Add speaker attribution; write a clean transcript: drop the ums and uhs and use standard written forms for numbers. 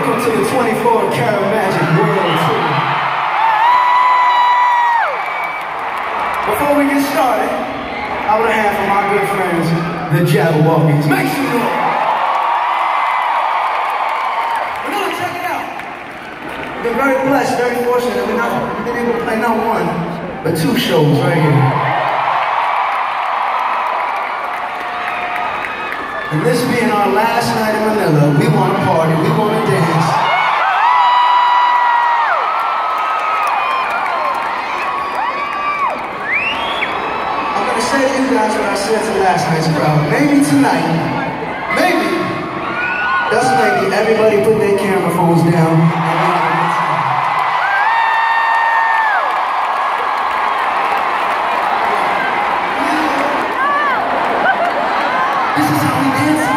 Speaker 1: welcome to the 24 Karat Magic World Tour. Before we get started, I would have for my good friends, the Jabberwockies. Make some noise! We're gonna check it out. We've been very blessed, very fortunate. We've been able to play not one, but 2 shows right here. And this being our last night in Manila, we want to party, we want to dance. I'm going to say to you guys what I said to last night's crowd. Maybe tonight, maybe, just maybe, everybody put their camera phones down. This is how we dance.